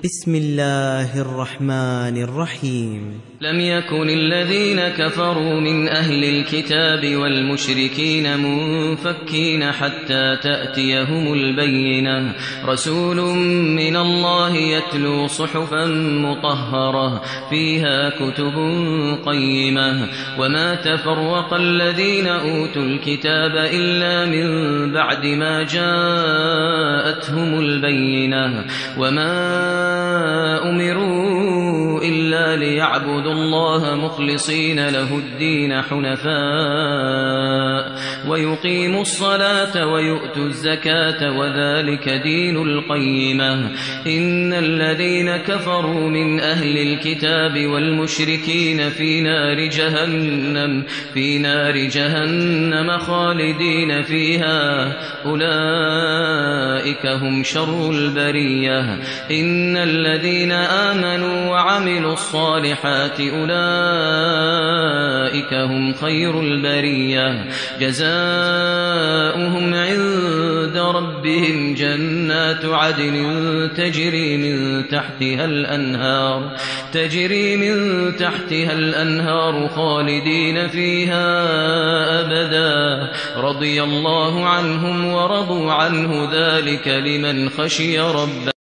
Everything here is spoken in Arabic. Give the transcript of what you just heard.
بسم الله الرحمن الرحيم. لم يكن الذين كفروا من أهل الكتاب والمشركين منفكين حتى تأتيهم البينة، رسول من الله يتلو صحفا مطهرة فيها كتب قيمة. وما تفرق الذين أوتوا الكتاب إلا من بعد ما جاءتهم البينة، وما أمروا إلا ليعبدوا الله مخلصين له الدين حنفاء ويقيموا الصلاة ويؤتوا الزكاة وذلك دين القيمة. إن الذين كفروا من أهل الكتاب والمشركين في نار جهنم خالدين فيها، أولئك هم شر البرية. إن الذين آمنوا وعملوا الصالحات أولئك هم خير البرية، جزاؤهم عند ربهم جنات عدن تجري من تحتها الأنهار خالدين فيها أبدا، رضي الله عنهم ورضوا عنه، ذلك لمن خشي ربه.